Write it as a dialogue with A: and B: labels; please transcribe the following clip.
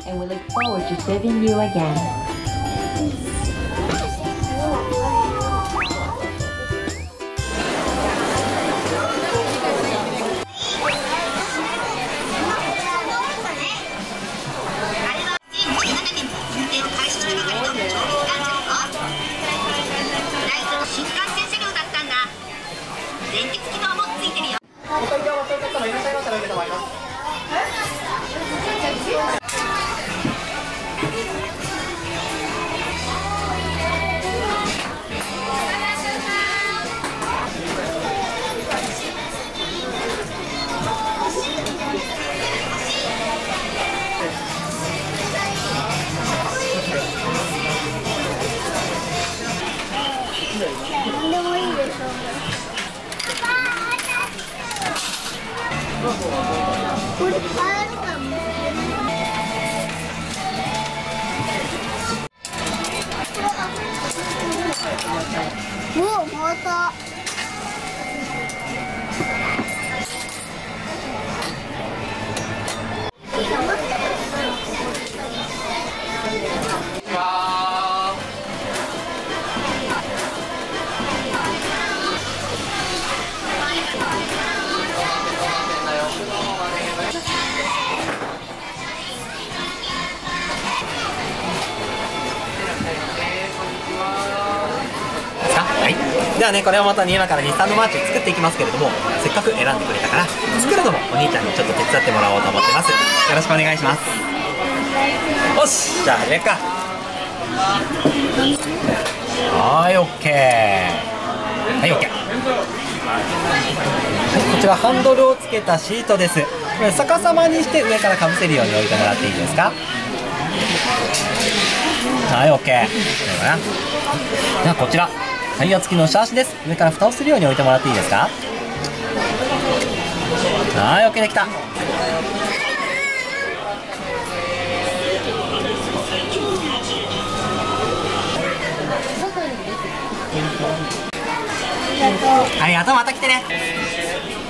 A: and we look forward to serving you again.
B: ではね、これをもとに今から日産のマーチを作っていきますけれども、せっかく選んでくれたから作るのもお兄ちゃんにちょっと手伝ってもらおうと思ってます。よろしくお願いします。よし、じゃあ始めるか。はい、オッケー。はい、オッケー。はい、こちらハンドルをつけたシートです。これ逆さまにして上からかぶせるように置いてもらっていいですか。はい、オッケー。ではこちらタイヤ付きの下足です。上から蓋をするように置いてもらっていいですか。はい、OK できた。ありがとう、また来てね。